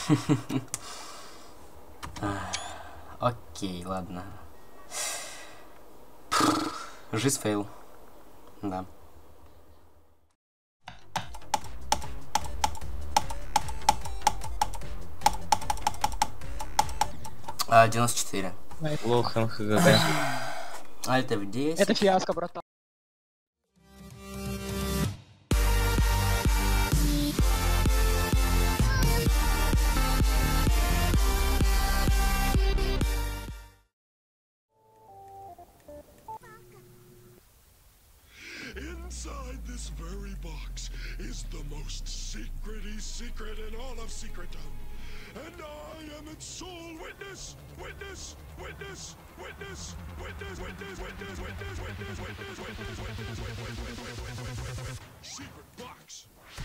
Окей, ладно. Жизнь фейл. Да. А, 94. Лох МХГД. Альт F10. Это фиаско, братан. Inside this very box is the most secrety secret in all of secretdom. And I am its sole witness, witness, witness, witness, witness, witness, witness, witness, witness, witness, witness, witness, secret box.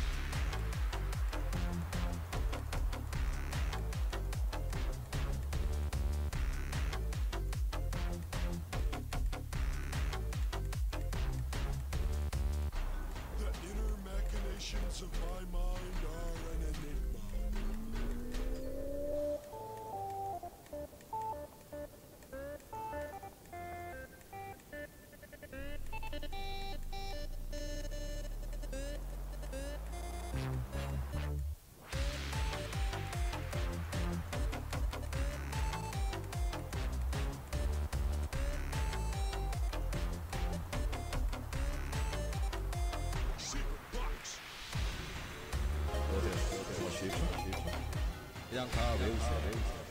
The inner machinations of my mind are an enigma. Secret box. 그냥 다 외우세요.